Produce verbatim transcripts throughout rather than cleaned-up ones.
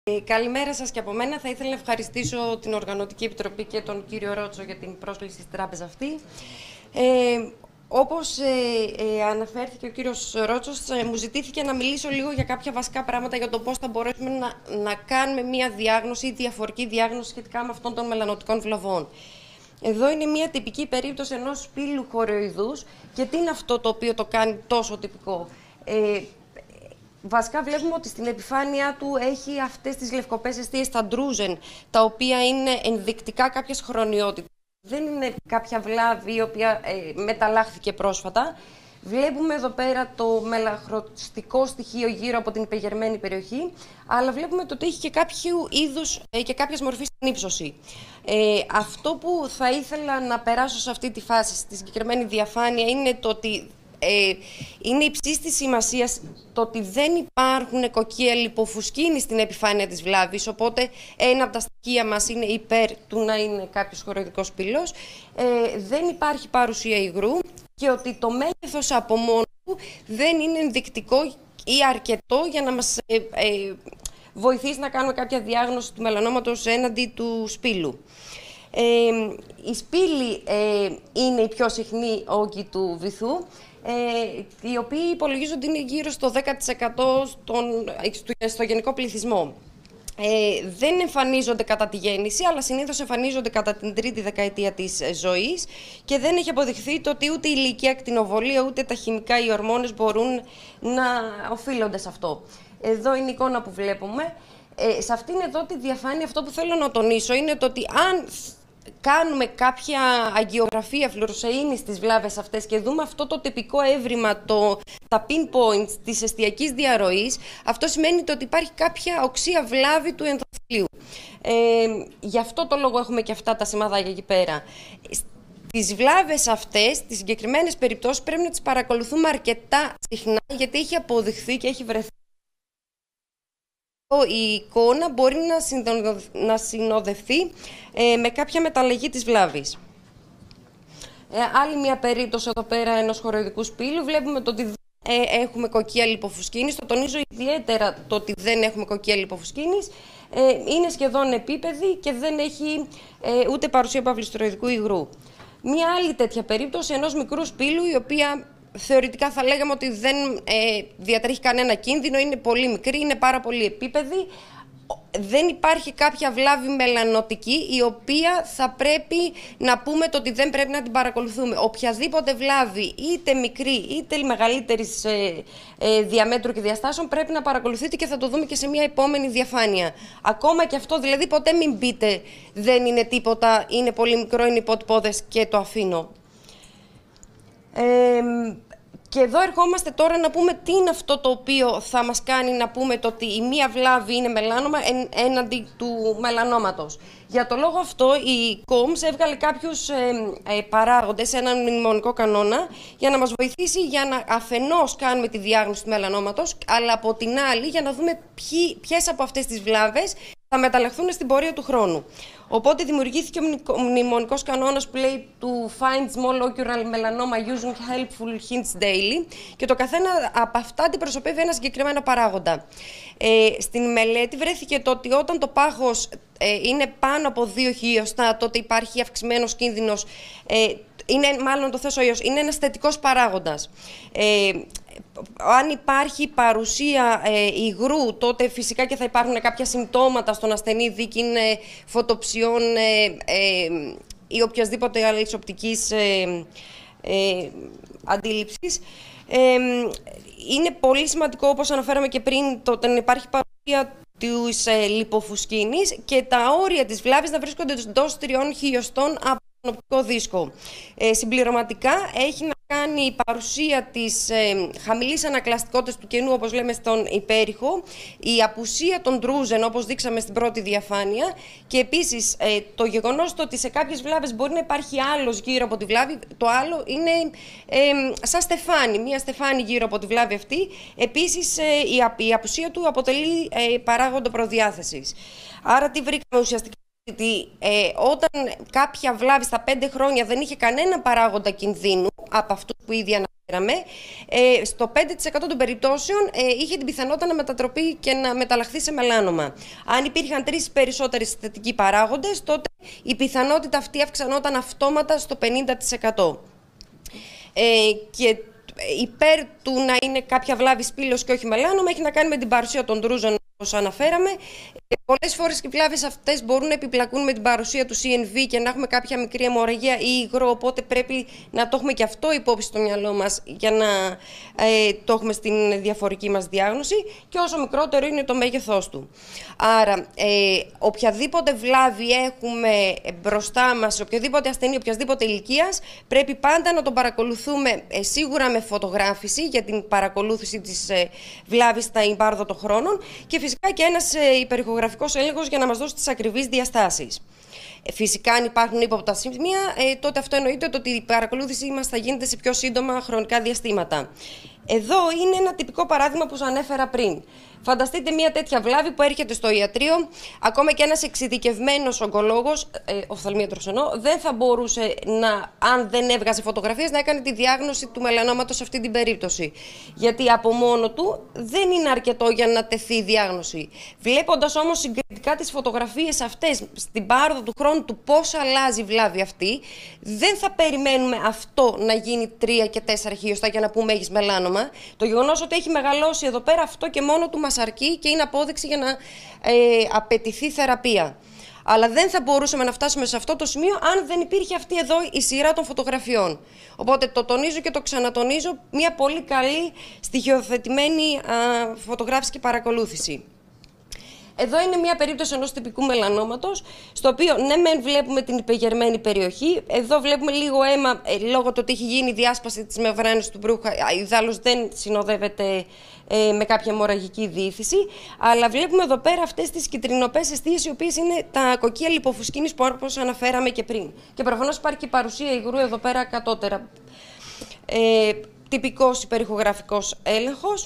Ε, καλημέρα σας και από μένα. Θα ήθελα να ευχαριστήσω την Οργανωτική Επιτροπή και τον κύριο Ρότσο για την πρόσκληση στην τράπεζα αυτή. Ε, όπως ε, ε, αναφέρθηκε ο κύριος Ρότσος, ε, μου ζητήθηκε να μιλήσω λίγο για κάποια βασικά πράγματα για το πώς θα μπορέσουμε να, να κάνουμε μια διάγνωση ή διαφορική διάγνωση σχετικά με αυτών των μελανοτικών βλαβών. Εδώ είναι μια τυπική περίπτωση ενός σπήλου χορεοειδούς. Και τι είναι αυτό το οποίο το κάνει τόσο τυπικό? Ε, Βασικά βλέπουμε ότι στην επιφάνειά του έχει αυτές τις λευκοπές αιστείες, τα ντρούζεν, τα οποία είναι ενδεικτικά κάποιες χρονιότητες. Δεν είναι κάποια βλάβη η οποία ε, μεταλλάχθηκε πρόσφατα. Βλέπουμε εδώ πέρα το μελαχρωστικό στοιχείο γύρω από την υπεγερμένη περιοχή, αλλά βλέπουμε ότι έχει και κάποιο είδους ε, και κάποιες μορφής στην ύψωση. Ε, αυτό που θα ήθελα να περάσω σε αυτή τη φάση, στη συγκεκριμένη διαφάνεια, είναι το ότι Ε, είναι υψής της σημασίας το ότι δεν υπάρχουν κοκκία λιποφουσκίνη στην επιφάνεια της βλάβης, οπότε ένα από τα στοιχεία μας είναι υπέρ του να είναι κάποιος χορεοειδικός σπήλος. Ε, δεν υπάρχει παρουσία υγρού και ότι το μέγεθος από μόνο του δεν είναι ενδεικτικό ή αρκετό για να μας ε, ε, βοηθήσει να κάνουμε κάποια διάγνωση του μελανόματος έναντι του σπήλου. Ε, η σπήλη ε, είναι η πιο συχνή όγκη του βυθού, Ε, οι οποίοι υπολογίζονται είναι γύρω στο δέκα τοις εκατό στον, στο γενικό πληθυσμό. Ε, δεν εμφανίζονται κατά τη γέννηση, αλλά συνήθως εμφανίζονται κατά την τρίτη δεκαετία της ζωής και δεν έχει αποδειχθεί το ότι ούτε η ηλικία ακτινοβολία ούτε τα χημικά ή ορμόνες μπορούν να οφείλονται σε αυτό. Εδώ είναι η εικόνα που βλέπουμε. Ε, σε αυτήν εδώ τη διαφάνεια αυτό που θέλω να τονίσω είναι το ότι αν κάνουμε κάποια αγγιογραφία φλουροσεΐνης στις βλάβες αυτές και δούμε αυτό το τυπικό έβριμα, το, τα pinpoints της εστιακής διαρροής, αυτό σημαίνει ότι υπάρχει κάποια οξεία βλάβη του ενδοθελείου. Ε, γι' αυτό το λόγο έχουμε και αυτά τα σημαδάκια εκεί πέρα. Τις βλάβες αυτές, τις συγκεκριμένες περιπτώσεις, πρέπει να τις παρακολουθούμε αρκετά συχνά, γιατί έχει αποδειχθεί και έχει βρεθεί η εικόνα μπορεί να συνοδευτεί ε, με κάποια μεταλλαγή της βλάβης. Ε, άλλη μια περίπτωση εδώ πέρα ενός χορεοειδικού σπήλου. Βλέπουμε το ότι δεν ε, έχουμε κοκκία λιποφουσκίνης. Το τονίζω ιδιαίτερα το ότι δεν έχουμε κοκκία λιποφουσκίνης. Ε, είναι σχεδόν επίπεδη και δεν έχει ε, ούτε παρουσία παυλιστροειδικού υγρού. Μια άλλη τέτοια περίπτωση ενός μικρού σπήλου, η οποία θεωρητικά θα λέγαμε ότι δεν ε, διατρέχει κανένα κίνδυνο, είναι πολύ μικρή, είναι πάρα πολύ επίπεδη. Δεν υπάρχει κάποια βλάβη μελανοτική η οποία θα πρέπει να πούμε το ότι δεν πρέπει να την παρακολουθούμε. Οποιαδήποτε βλάβη, είτε μικρή είτε μεγαλύτερης ε, ε, διαμέτρου και διαστάσεων, πρέπει να παρακολουθείτε και θα το δούμε και σε μια επόμενη διαφάνεια. Ακόμα και αυτό, δηλαδή ποτέ μην πείτε δεν είναι τίποτα, είναι πολύ μικρό, είναι υποτυπώδες και το αφήνω. Ε, και εδώ ερχόμαστε τώρα να πούμε τι είναι αυτό το οποίο θα μας κάνει να πούμε το ότι η μία βλάβη είναι μελάνομα εν, έναντι του μελανόματος. Για το λόγο αυτό η κόμς έβγαλε κάποιους ε, ε, παράγοντες, έναν μνημονικό κανόνα, για να μας βοηθήσει για να αφενός κάνουμε τη διάγνωση του μελανόματος, αλλά από την άλλη για να δούμε ποιοι, ποιες από αυτές τις βλάβες θα μεταλλαχθούν στην πορεία του χρόνου. Οπότε δημιουργήθηκε ο μνημονικός κανόνας που λέει to find small ocular melanoma using helpful hints daily, και το καθένα από αυτά αντιπροσωπεύει ένα συγκεκριμένο παράγοντα. Ε, στην μελέτη βρέθηκε το ότι όταν το πάχος ε, είναι πάνω από δύο χιλιοστά, τότε υπάρχει αυξημένος κίνδυνος, ε, είναι μάλλον το θέσω ιός, είναι ένας θετικός παράγοντας. Ε, Αν υπάρχει παρουσία ε, υγρού, τότε φυσικά και θα υπάρχουν κάποια συμπτώματα στον ασθενή, δίκη είναι φωτοψιών ε, ε, ή οποιασδήποτε άλλης οπτικής ε, ε, αντίληψης. Ε, είναι πολύ σημαντικό, όπως αναφέραμε και πριν, το όταν υπάρχει παρουσία της ε, λιποφουσκίνης και τα όρια της βλάβης να βρίσκονται εντός τριών χιλιοστών από τον οπτικό δίσκο. Ε, συμπληρωματικά έχει να κάνει η παρουσία της ε, χαμηλής ανακλαστικότητας του κενού, όπως λέμε στον υπέρηχο, η απουσία των ντρούζεν, όπως δείξαμε στην πρώτη διαφάνεια, και επίσης ε, το γεγονός το ότι σε κάποιες βλάβες μπορεί να υπάρχει άλλος γύρω από τη βλάβη, το άλλο είναι ε, σαν στεφάνι, μία στεφάνι γύρω από τη βλάβη αυτή. Επίσης ε, η, η απουσία του αποτελεί ε, παράγοντα προδιάθεσης. Άρα τι βρήκαμε ουσιαστικά? Ότι ε, όταν κάποια βλάβη στα πέντε χρόνια δεν είχε κανένα παράγοντα κινδύνου από αυτούς που ήδη αναφέραμε, Ε, στο πέντε τοις εκατό των περιπτώσεων ε, είχε την πιθανότητα να μετατροπεί και να μεταλλαχθεί σε μελάνομα. Αν υπήρχαν τρεις περισσότερες θετικοί παράγοντες, τότε η πιθανότητα αυτή αυξανόταν αυτόματα στο πενήντα τοις εκατό. Ε, και υπέρ του να είναι κάποια βλάβη σπήλος και όχι μελάνομα έχει να κάνει με την παρουσία των ντρούζων, όπως αναφέραμε. Πολλές φορές οι βλάβες αυτές μπορούν να επιπλακούν με την παρουσία του σι εν βι και να έχουμε κάποια μικρή αιμορραγία ή υγρό, οπότε πρέπει να το έχουμε και αυτό υπόψη στο μυαλό μας για να ε, το έχουμε στην διαφορική μας διάγνωση, και όσο μικρότερο είναι το μέγεθός του. Άρα, ε, οποιαδήποτε βλάβη έχουμε μπροστά μας, οποιοδήποτε ασθενή, οποιασδήποτε ηλικίας, πρέπει πάντα να τον παρακολουθούμε ε, σίγουρα με φωτογράφηση για την παρακολούθηση της ε, βλάβης στα εμπάρδο των χρόνων, και φυσικά και ένας ε, υπερηχογραφικός έλεγχος για να μας δώσει τις ακριβείς διαστάσεις. Ε, φυσικά, αν υπάρχουν ύποπτα σημεία, ε, τότε αυτό εννοείται ότι η παρακολούθησή μας θα γίνεται σε πιο σύντομα χρονικά διαστήματα. Εδώ είναι ένα τυπικό παράδειγμα που σας ανέφερα πριν. Φανταστείτε μια τέτοια βλάβη που έρχεται στο ιατρείο, ακόμα και ένας εξειδικευμένος ογκολόγος, ε, οφθαλμίατρος εννοώ, δεν θα μπορούσε να, αν δεν έβγαζε φωτογραφίες, να έκανε τη διάγνωση του μελανόματος σε αυτή την περίπτωση. Γιατί από μόνο του δεν είναι αρκετό για να τεθεί η διάγνωση. Βλέποντας όμως συγκριτικά τις φωτογραφίες αυτές, στην πάροδο του χρόνου του πώς αλλάζει η βλάβη αυτή, δεν θα περιμένουμε αυτό να γίνει τρία και τέσσερα χιλιοστά για να πούμε έχεις μελάνομα. Το γεγονός ότι έχει μεγαλώσει εδώ πέρα, αυτό και μόνο του μας αρκεί και είναι απόδειξη για να ε, απαιτηθεί θεραπεία. Αλλά δεν θα μπορούσαμε να φτάσουμε σε αυτό το σημείο αν δεν υπήρχε αυτή εδώ η σειρά των φωτογραφιών. Οπότε το τονίζω και το ξανατονίζω, μια πολύ καλή στοιχειοθετημένη α, φωτογράφηση και παρακολούθηση. Εδώ είναι μια περίπτωση ενός τυπικού μελανόματος, στο οποίο ναι μεν βλέπουμε την υπεγερμένη περιοχή, εδώ βλέπουμε λίγο αίμα ε, λόγω του ότι έχει γίνει η διάσπαση της μεμβράνης του μπρούχα, ιδάλλως δεν συνοδεύεται ε, με κάποια αιμορραγική διήθηση, αλλά βλέπουμε εδώ πέρα αυτές τις κυτρινοπές αιστείες, οι οποίες είναι τα κοκκία λιποφουσκίνης που όπως αναφέραμε και πριν. Και προφανώς υπάρχει και η παρουσία υγρού εδώ πέρα κατώτερα. Ε, τυπικός υπερηχογραφικός έλεγχος.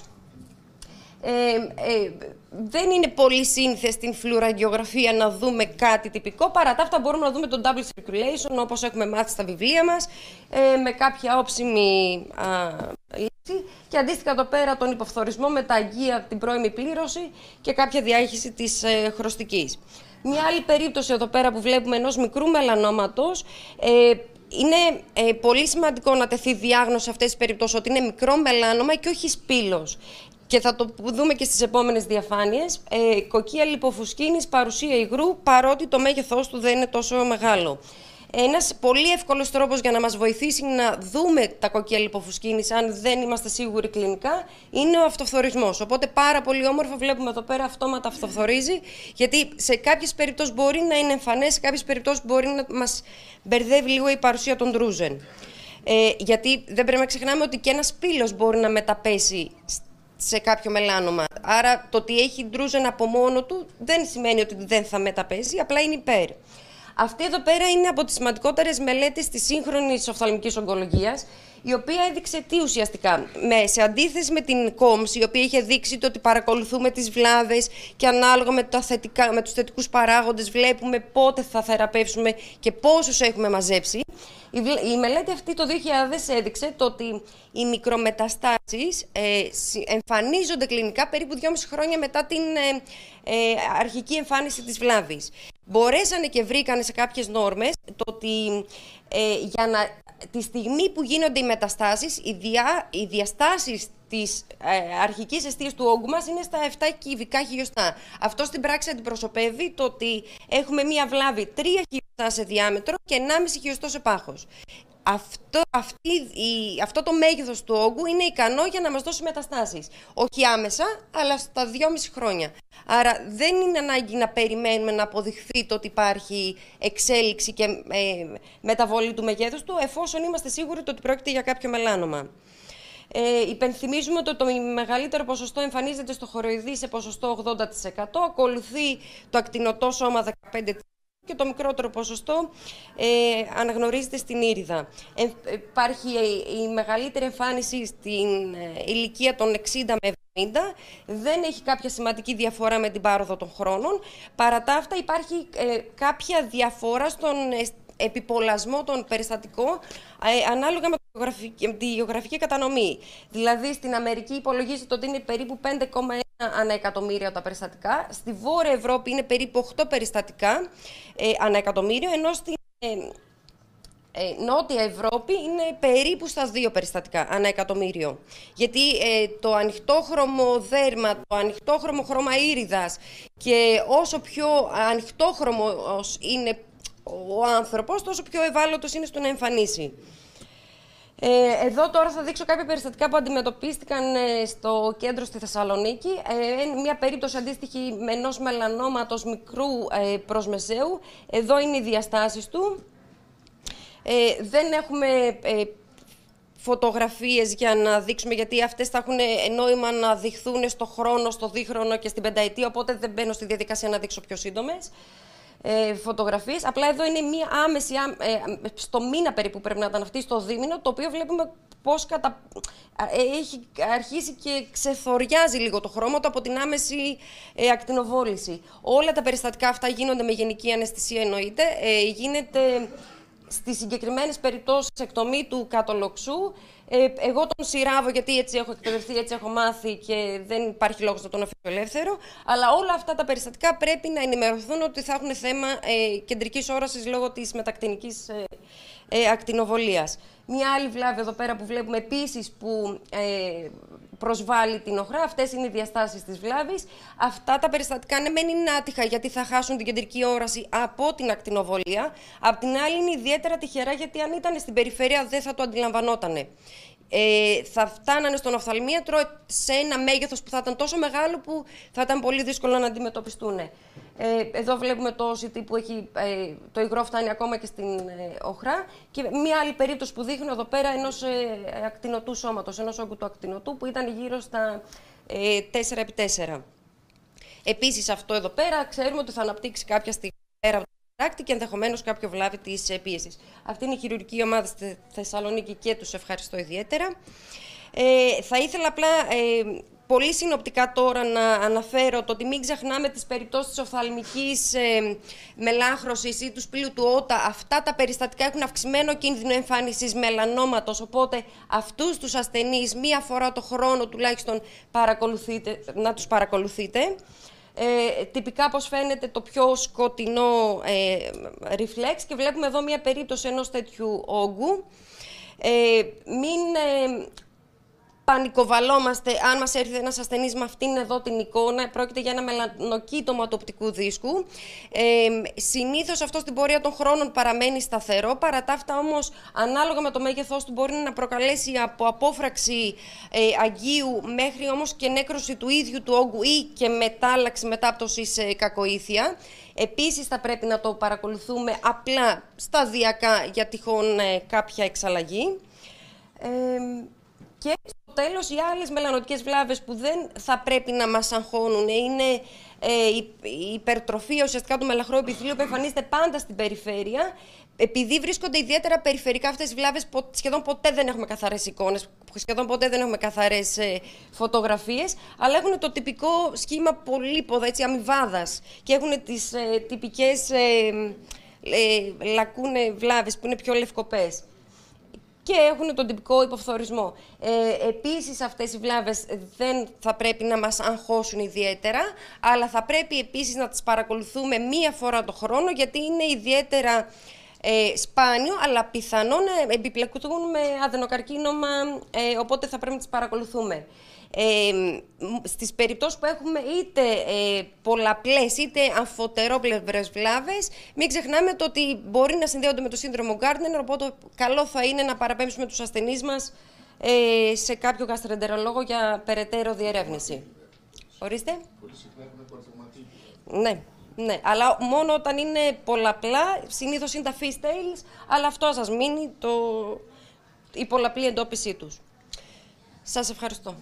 Ε, ε, δεν είναι πολύ σύνηθε στην φλουραγγιογραφία να δούμε κάτι τυπικό. Παρά τα αυτά μπορούμε να δούμε τον double circulation, όπως έχουμε μάθει στα βιβλία μας, ε, με κάποια όψιμη α, λύση, και αντίστοιχα εδώ πέρα τον υποφθορισμό με τα αγγεία, την πρώιμη πλήρωση και κάποια διάχυση της ε, χρωστικής. Μια άλλη περίπτωση εδώ πέρα που βλέπουμε ενός μικρού μελανόματος, ε, είναι ε, πολύ σημαντικό να τεθεί διάγνωση σε αυτές τις περιπτώσεις ότι είναι μικρό μελάνομα και όχι σπήλος. Και θα το δούμε και στις επόμενες διαφάνειες. Ε, κοκκία λιποφουσκίνης, παρουσία υγρού, παρότι το μέγεθός του δεν είναι τόσο μεγάλο. Ένας πολύ εύκολος τρόπος για να μας βοηθήσει να δούμε τα κοκκία λιποφουσκίνης, αν δεν είμαστε σίγουροι κλινικά, είναι ο αυτοφθορισμός. Οπότε πάρα πολύ όμορφα βλέπουμε εδώ πέρα αυτόματα αυτοφθορίζει, γιατί σε κάποιες περιπτώσεις μπορεί να είναι εμφανές, σε κάποιες περιπτώσεις μπορεί να μας μπερδεύει λίγο η παρουσία των ντρούζεν. Ε, γιατί δεν πρέπει να ξεχνάμε ότι και ένας σπήλος μπορεί να μεταπέσει σε κάποιο μελάνομα. Άρα το ότι έχει ντρούζεν από μόνο του δεν σημαίνει ότι δεν θα μεταπέσει, απλά είναι υπέρ. Αυτή εδώ πέρα είναι από τις σημαντικότερες μελέτες της σύγχρονης οφθαλμικής ογκολογίας, η οποία έδειξε τι ουσιαστικά. Με, σε αντίθεση με την κόμς, η οποία είχε δείξει το ότι παρακολουθούμε τις βλάβες και ανάλογα με, τα θετικά, με τους θετικούς παράγοντες βλέπουμε πότε θα θεραπεύσουμε και πόσους έχουμε μαζέψει. Η, η μελέτη αυτή το δύο χιλιάδες έδειξε το ότι οι μικρομεταστάσεις ε, εμφανίζονται κλινικά περίπου δυόμιση χρόνια μετά την ε, ε, αρχική εμφάνιση της βλάβης. Μπορέσανε και βρήκανε σε κάποιες νόρμες το ότι ε, για να, τη στιγμή που γίνονται οι μεταστάσεις, οι, διά, οι διαστάσεις της ε, αρχικής αιστείας του όγκου μας είναι στα επτά κυβικά χιλιοστά. Αυτό στην πράξη αντιπροσωπεύει το ότι έχουμε μία βλάβη τρία χιλιοστά σε διάμετρο και ενάμιση χιλιοστό σε πάχος. Αυτό, αυτή, η, αυτό το μέγεθος του όγκου είναι ικανό για να μας δώσει μεταστάσεις. Όχι άμεσα, αλλά στα δυόμιση χρόνια. Άρα δεν είναι ανάγκη να περιμένουμε να αποδειχθεί το ότι υπάρχει εξέλιξη και ε, μεταβολή του μεγέθους του, εφόσον είμαστε σίγουροι ότι πρόκειται για κάποιο μελάνομα. Ε, υπενθυμίζουμε ότι το μεγαλύτερο ποσοστό εμφανίζεται στο χοροειδή σε ποσοστό ογδόντα τοις εκατό, ακολουθεί το ακτινωτό σώμα δεκαπέντε τοις εκατό και το μικρότερο ποσοστό ε, αναγνωρίζεται στην ήριδα. Ε, υπάρχει η, η μεγαλύτερη εμφάνιση στην ε, ηλικία των εξήντα με εβδομήντα, δεν έχει κάποια σημαντική διαφορά με την πάροδο των χρόνων. Παρά τα αυτά υπάρχει ε, κάποια διαφορά στον ε, επιπολασμό των περιστατικών ε, ανάλογα με το τη γεωγραφική κατανομή. Δηλαδή, στην Αμερική υπολογίζεται ότι είναι περίπου πέντε κόμμα ένα ανά εκατομμύριο τα περιστατικά. Στη Βόρεια Ευρώπη είναι περίπου οκτώ περιστατικά ε, ανά εκατομμύριο, ενώ στην ε, ε, Νότια Ευρώπη είναι περίπου στα δύο περιστατικά ανά εκατομμύριο. Γιατί ε, το ανοιχτόχρωμο δέρμα, το ανοιχτόχρωμο χρώμα ήριδας και όσο πιο ανοιχτόχρωμος είναι ο άνθρωπος, τόσο πιο ευάλωτος είναι στο να εμφανίσει. Ε, εδώ τώρα θα δείξω κάποια περιστατικά που αντιμετωπίστηκαν ε, στο κέντρο στη Θεσσαλονίκη. Ε, μια περίπτωση αντίστοιχη με ενός μελανόματος μικρού ε, προς μεσαίου. Εδώ είναι οι διαστάσεις του. Ε, δεν έχουμε ε, φωτογραφίες για να δείξουμε, γιατί αυτές θα έχουν νόημα να δειχθούν στο χρόνο, στο δίχρονο και στην πενταετία, οπότε δεν μπαίνω στη διαδικασία να δείξω πιο σύντομες ε, φωτογραφίες. Απλά εδώ είναι μία άμεση, ε, στο μήνα περίπου πρέπει να ήταν αυτή, στο δίμηνο, το οποίο βλέπουμε πώς κατα... έχει αρχίσει και ξεθοριάζει λίγο το χρώμα του από την άμεση ε, ακτινοβόληση. Όλα τα περιστατικά αυτά γίνονται με γενική αναισθησία, εννοείται. Ε, γίνεται στις συγκεκριμένες περιπτώσεις εκτομή του κατολοξού. Ε, εγώ τον σειράβω γιατί έτσι έχω εκπαιδευτεί, έτσι έχω μάθει και δεν υπάρχει λόγος να τον αφήσω ελεύθερο. Αλλά όλα αυτά τα περιστατικά πρέπει να ενημερωθούν ότι θα έχουν θέμα ε, κεντρικής όρασης λόγω της μετακτινικής ε, ε, ακτινοβολίας. Μια άλλη βλάβη εδώ πέρα που βλέπουμε επίσης που ε, προσβάλλει την οχρά, αυτές είναι οι διαστάσεις της βλάβης. Αυτά τα περιστατικά ναι μεν είναι άτυχα γιατί θα χάσουν την κεντρική όραση από την ακτινοβολία. Απ' την άλλη είναι ιδιαίτερα τυχερά γιατί αν ήταν στην περιφέρεια δεν θα το αντιλαμβανότανε. Ε, θα φτάνανε στον οφθαλμίατρο σε ένα μέγεθος που θα ήταν τόσο μεγάλο που θα ήταν πολύ δύσκολο να αντιμετωπιστούν. Ε, εδώ βλέπουμε το ο σι τι που έχει, ε, το υγρό φτάνει ακόμα και στην ε, οχρά. Και μία άλλη περίπτωση που δείχνω εδώ πέρα ενός ε, ακτινοτού σώματος, ενός όγκου του ακτινοτού που ήταν γύρω στα ε, τέσσερα επί τέσσερα. Επίσης αυτό εδώ πέρα ξέρουμε ότι θα αναπτύξει κάποια στιγμή πέρα από το πράκτη και ενδεχομένως κάποιο βλάβη της ε, πίεσης. Αυτή είναι η χειρουργική ομάδα στη Θεσσαλονίκη και τους ευχαριστώ ιδιαίτερα. Ε, θα ήθελα απλά ε, πολύ συνοπτικά τώρα να αναφέρω το ότι μην ξεχνάμε τις περιπτώσεις της οφθαλμικής ε, μελάχρωσης ή του σπήλου του ότα. Αυτά τα περιστατικά έχουν αυξημένο κίνδυνο εμφάνισης μελανόματος, οπότε αυτούς τους ασθενείς μία φορά το χρόνο τουλάχιστον παρακολουθείτε, να τους παρακολουθείτε. Ε, τυπικά πώς φαίνεται το πιο σκοτεινό ε, ριφλέξ και βλέπουμε εδώ μία περίπτωση ενός τέτοιου όγκου. Ε, μην ε, πανικοβαλόμαστε αν μας έρθει ένας ασθενής με αυτήν εδώ την εικόνα. Πρόκειται για ένα μελανοκύτωμα του οπτικού δίσκου. Ε, συνήθως αυτό στην πορεία των χρόνων παραμένει σταθερό. Παρά τα αυτά όμως, ανάλογα με το μέγεθός του, μπορεί να προκαλέσει από απόφραξη ε, αγκίου μέχρι όμως και νέκρωση του ίδιου του όγκου ή και μετάλλαξη μετάπτωση σε κακοήθεια. Επίσης θα πρέπει να το παρακολουθούμε απλά σταδιακά για τυχόν ε, κάποια εξαλλαγή. Ε, και στο τέλος, οι άλλες μελανοτικές βλάβες που δεν θα πρέπει να μας αγχώνουν είναι ε, η, η υπερτροφία ουσιαστικά του μελαχρού επιθυλίου που εμφανίζεται πάντα στην περιφέρεια. Επειδή βρίσκονται ιδιαίτερα περιφερικά αυτές οι βλάβες, σχεδόν ποτέ δεν έχουμε καθαρές εικόνες, σχεδόν ποτέ δεν έχουμε καθαρές ε, φωτογραφίες, αλλά έχουν το τυπικό σχήμα πολύποδα, έτσι, αμοιβάδας και έχουν τις ε, τυπικές ε, ε, λακούνε βλάβες που είναι πιο λευκοπές. Και έχουν τον τυπικό υποφθορισμό. Ε, επίσης, αυτές οι βλάβες δεν θα πρέπει να μας αγχώσουν ιδιαίτερα, αλλά θα πρέπει επίσης να τις παρακολουθούμε μία φορά το χρόνο, γιατί είναι ιδιαίτερα ε, σπάνιο, αλλά πιθανό να επιπλεκούν με αδενοκαρκίνωμα, ε, οπότε θα πρέπει να τις παρακολουθούμε. Ε, στις περιπτώσεις που έχουμε είτε ε, πολλαπλές είτε αμφωτερόπλευρες βλάβες, μην ξεχνάμε το ότι μπορεί να συνδέονται με το σύνδρομο Γκάρντνερ, οπότε καλό θα είναι να παραπέμψουμε τους ασθενείς μας ε, σε κάποιο γαστροεντερολόγο για περαιτέρω διερεύνηση. Ορίστε. Πολύ συχνά έχουμε παρθωματίτιδα. Ναι. Ναι, αλλά μόνο όταν είναι πολλαπλά, συνήθως είναι τα fishtails, αλλά αυτό σας μείνει το... η πολλαπλή εντόπισή τους. Σας ευχαριστώ.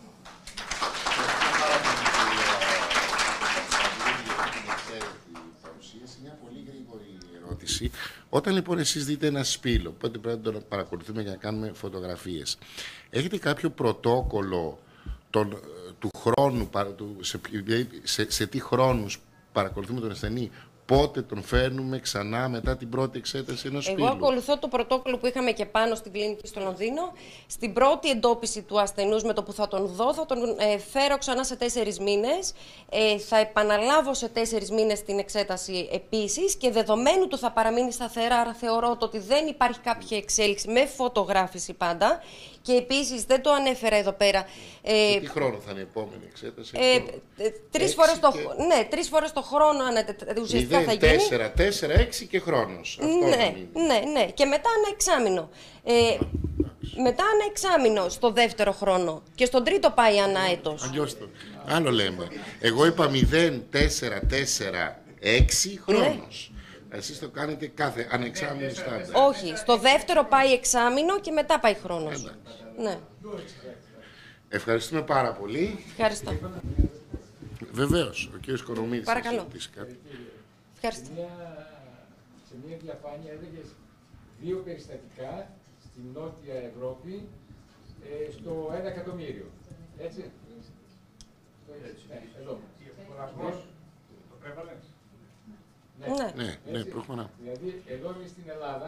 Μια πολύ γρήγορη ερώτηση. Όταν λοιπόν εσείς δείτε ένα σπήλο, πότε πρέπει να τον παρακολουθούμε για να κάνουμε φωτογραφίες, έχετε κάποιο πρωτόκολλο τον, του χρόνου, του, σε, σε, σε τι χρόνους παρακολουθούμε τον ασθενή, πότε τον φέρνουμε ξανά μετά την πρώτη εξέταση ενός σπήλου? Εγώ ακολουθώ το πρωτόκολλο που είχαμε και πάνω στην κλινική στο Λονδίνο. Στην πρώτη εντόπιση του ασθενούς, με το που θα τον δω, θα τον ε, φέρω ξανά σε τέσσερις μήνες. Ε, θα επαναλάβω σε τέσσερις μήνες την εξέταση επίσης και δεδομένου του θα παραμείνει σταθερά, άρα θεωρώ ότι δεν υπάρχει κάποια εξέλιξη, με φωτογράφηση πάντα. Και επίσης δεν το ανέφερα εδώ πέρα. Ε, τι χρόνο θα είναι η επόμενη εξέταση? Ε, ε, τρεις, φορές το, και... ναι, τρεις φορές το χρόνο ουσιαστικά θα γίνει. τέσσερα, τέσσερα, έξι και χρόνος. Αυτό ναι, ναι, ναι. Και μετά ένα εξάμηνο. Ε, μετά ένα εξάμηνο στο δεύτερο χρόνο. Και στον τρίτο πάει ανά έτος. Αλλιώς το. Άλλο λέμε. Εγώ είπα μηδέν, τέσσερα, τέσσερα, έξι χρόνος. Ναι. Εσείς το κάνετε κάθε ανεξάμηνο στάδιο. Όχι. Στο δεύτερο πάει εξάμηνο και μετά πάει χρόνος. Ναι. Ευχαριστούμε πάρα πολύ. Ευχαριστώ. Βεβαίως. Ο κύριος Κορομίδης. Παρακαλώ. Ευχαριστώ. Σε μια διαφάνεια έλεγες δύο περιστατικά στην Νότια Ευρώπη ε, στο ένα εκατομμύριο. Έτσι. Ναι, εδώ. Το prevalence. Ναι, ναι, ναι, προχωρά. Δηλαδή, εδώ εμείς στην Ελλάδα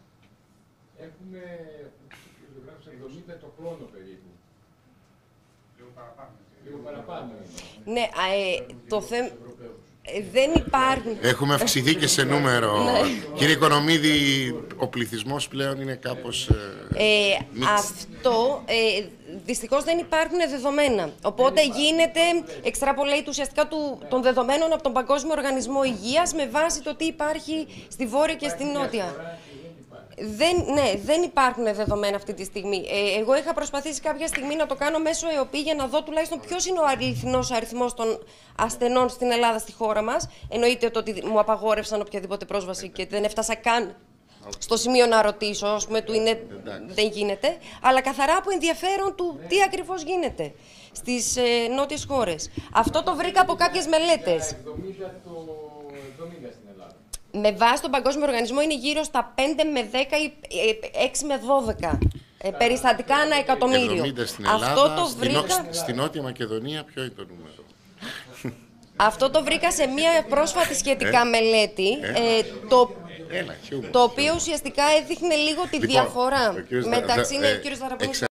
έχουμε εβδομήντα το χρόνο περίπου. Λίγο παραπάνω. Λίγο παραπάνω. Ναι, ε, το θέμα... Ε, δεν υπάρχουν. Έχουμε αυξηθεί και σε νούμερο. Κύριε Οικονομίδη, ο πληθυσμός πλέον είναι κάπως ε, ε, αυτό ε, δυστυχώς δεν υπάρχουν δεδομένα. Οπότε γίνεται extrapolate ουσιαστικά του, των δεδομένων από τον Παγκόσμιο Οργανισμό Υγείας με βάση το τι υπάρχει στη Βόρεια και στη Νότια. Δεν, ναι, δεν υπάρχουν δεδομένα αυτή τη στιγμή. Ε, εγώ είχα προσπαθήσει κάποια στιγμή να το κάνω μέσω ΕΟΠΗ για να δω τουλάχιστον ποιος είναι ο αληθινός αριθμός των ασθενών στην Ελλάδα, στη χώρα μας. Εννοείται το ότι μου απαγόρευσαν οποιαδήποτε πρόσβαση και δεν έφτασα καν στο σημείο να ρωτήσω, ας πούμε, του είναι, δεν γίνεται. Αλλά καθαρά από ενδιαφέρον του τι ακριβώς γίνεται στις ε, νότιες χώρες. Αυτό το βρήκα από κάποιες μελέτες. Με βάση τον Παγκόσμιο Οργανισμό είναι γύρω στα πέντε με δέκα ή έξι με δώδεκα ε, περιστατικά ανά εκατομμύριο. Στην Ελλάδα, αυτό το βρήκα... στην, στην Νότια Μακεδονία ποιο είναι το νούμερο? Αυτό το βρήκα σε μια πρόσφατη σχετικά ε, μελέτη, ε, ε, το, Έλα, το οποίο ουσιαστικά έδειχνε λίγο τη λοιπόν, διαφορά μεταξύ... Ε, ναι,